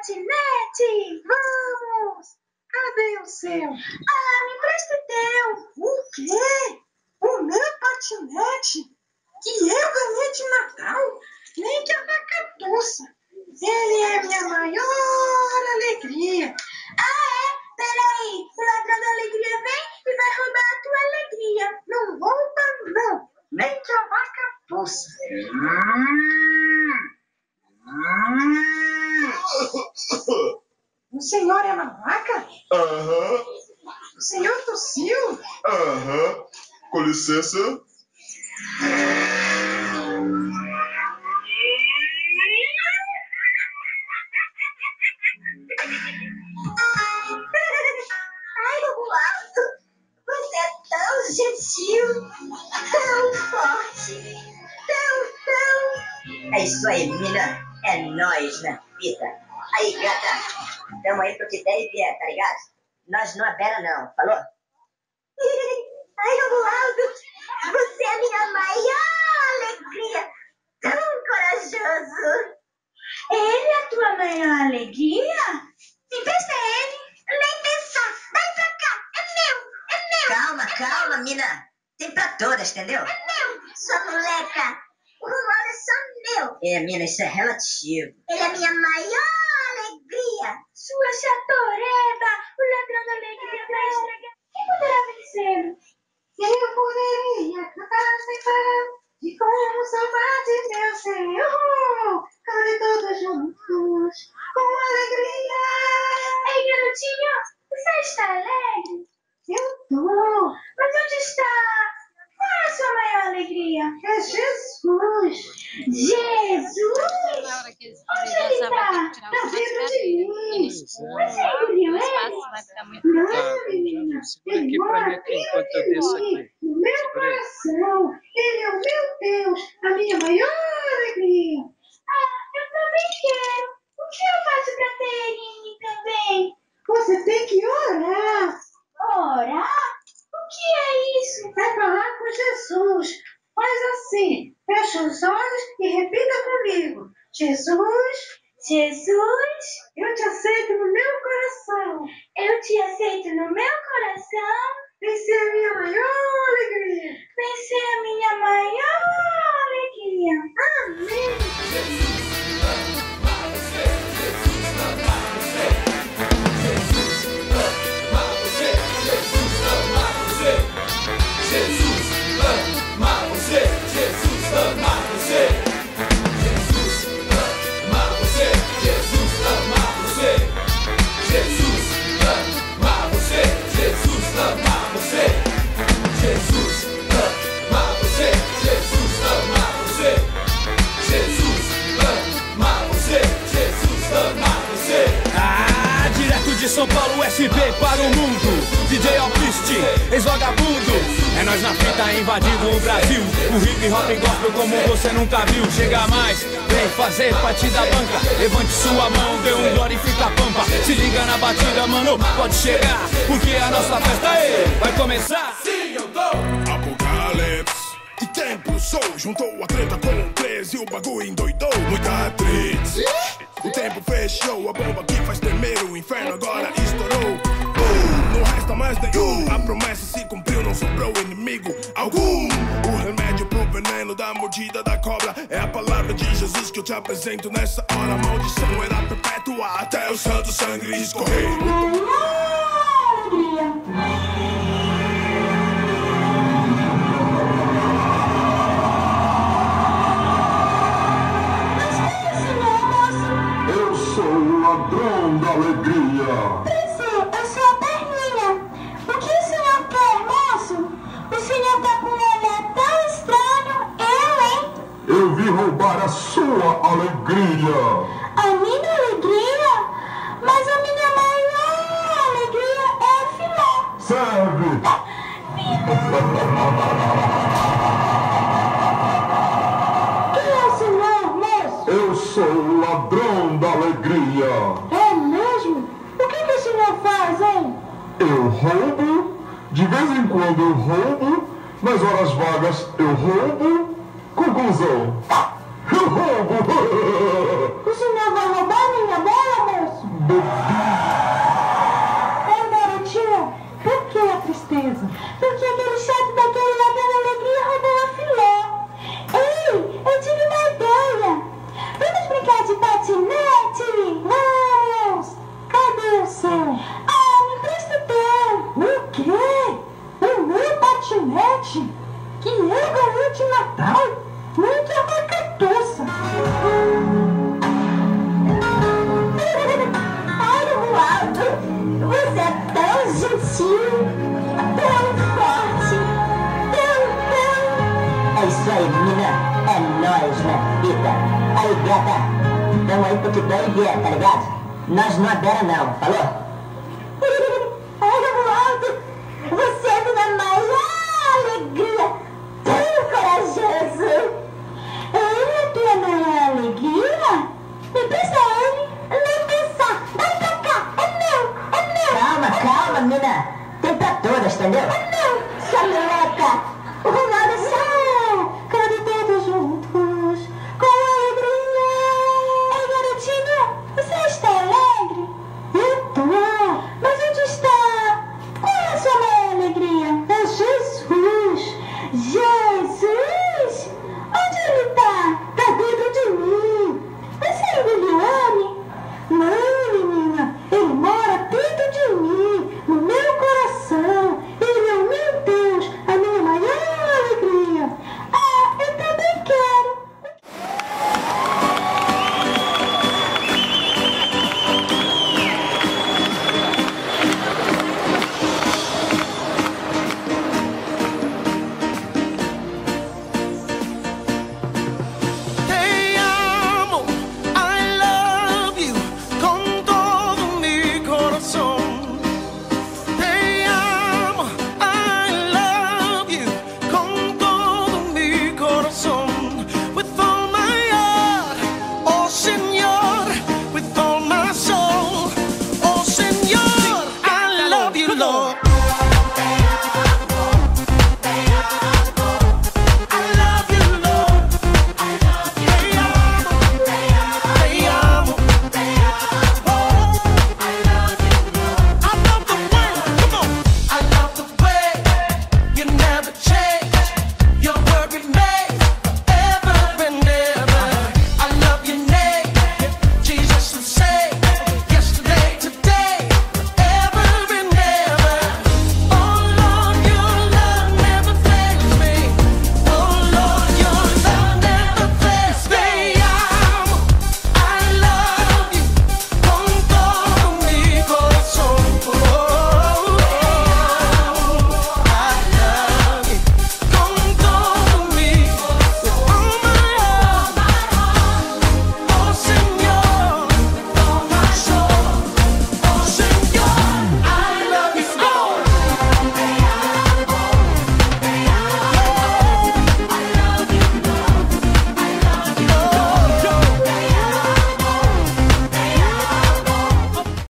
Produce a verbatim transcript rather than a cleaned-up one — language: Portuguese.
patinete! Vamos! Cadê o seu? Ah, me empresta o teu! O quê? O meu patinete? Que eu ganhei de Natal? Nem que a vaca tussa! Ele é minha maior alegria! Ah, é? Peraí! O ladrão da alegria vem e vai roubar a tua alegria! Não rouba, não! Nem que a vaca tussa! O senhor é uma vaca? Aham. Uhum. O senhor tossiu? Aham. Uhum. Com licença. Ai, Romualdo, você é tão gentil, tão forte, tão, tão... É isso aí, menina. É nóis na fita. Aí, gata. Tamo aí pro que der e vier, tá ligado? Nós não abera não, falou? Ai, Romualdo, você é a minha maior alegria. Tão corajoso. Ele é a tua maior alegria? Empresta ele. Nem pensar. Vai pra cá. É meu. É meu. Calma, é calma, meu. mina. Tem pra todas, entendeu? É meu. Sua moleca. O Romualdo é só meu. É, mina, isso é relativo. Ele é a minha maior alegria. Sua chatoreba. O ladrão da alegria vai estragar. Quem poderá vencê-lo? Eu poderia cantar sem parar de como saudade meu Senhor. Cante todos juntos com alegria. Ei, garotinho, você está alegre? Eu tô. Mas onde está? Qual é a sua maior alegria? É Jesus. Jesus? Onde ele está? Está dentro de mim. Você engoliu ele? Não, menina. Ele mora dentro de mim, no meu coração. Ele é o meu Deus, a minha maior alegria. Ah, eu também quero. O que eu faço para ter ele em mim também? Você tem que orar. Orar? O que é isso? É falar com Jesus. Faz assim, fecha os olhos e repita comigo. Jesus, Jesus, eu te aceito no meu coração. Eu te aceito no meu coração. Vem ser a minha maior alegria. Vem ser a minha maior alegria. Amém. Jesus ama você. Jesus ama você. Jesus ama você. Jesus ama você. Jesus ama você. Jesus ama você. Jesus ama você. Jesus ama você. Jesus ama você. Jesus ama você. Jesus ama você. Jesus ama você. Jesus ama você. Jesus ama você. Ah, direto de São Paulo, S P para o mundo. D J Alpiste, ex-vagabundo. É nós na fita invadindo o Brasil. O hip hop gospel como você nunca viu. Chega mais, vem fazer parte da banca. Levante sua mão, dê um glorifica a pampa. Se liga na batida, mano, pode chegar. Porque a nossa festa aí vai começar. Sim, eu dou Apocalipse. Que tempo sou? Juntou a treta com o treze e o bagulho endoidou. Muita atriz. O tempo fechou, a bomba que faz tremer o inferno agora estourou. Oh, não resta mais nenhum. A promessa se cumpriu, não sobrou inimigo algum. O remédio pro veneno da mordida da cobra é a palavra de Jesus que eu te apresento nessa hora. A maldição era perpétua até o santo sangue escorrer. Ladrão da alegria. Príncipe, eu sou a perninha. O que o senhor quer, moço? O senhor tá com um olhar tão estranho, eu, hein? Eu vim roubar a sua alegria. A minha alegria? Mas a minha maior alegria é filé. Serve. Quem é o senhor, moço? Eu sou o ladrão da alegria. É mesmo? O que, que o senhor faz, hein? Eu roubo, de vez em quando eu roubo, nas horas vagas eu roubo. Conclusão, eu roubo. O senhor vai roubar minha bola, moço? sutil, tão forte, tão, tão... É isso aí, menina. É nóis na fita. Aí, gata, tamo aí pro que der e vier, tá ligado? Nós não adera não, falou? Ai, Romualdo, você é a minha maior alegria, tão corajoso. Ele é tua maior alegria? Me presta ele, nem pensar, dá pra cá, é meu, é meu. Calma, calma, menina. Tem pra todas, entendeu? É